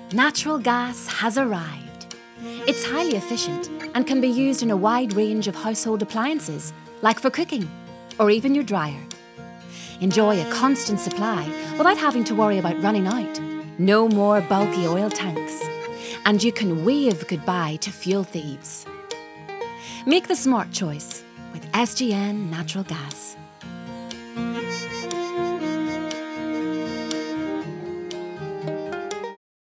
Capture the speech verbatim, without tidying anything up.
Natural gas has arrived. It's highly efficient and can be used in a wide range of household appliances, like for cooking, or even your dryer. Enjoy a constant supply without having to worry about running out. No more bulky oil tanks. And you can wave goodbye to fuel thieves. Make the smart choice with S G N Natural Gas.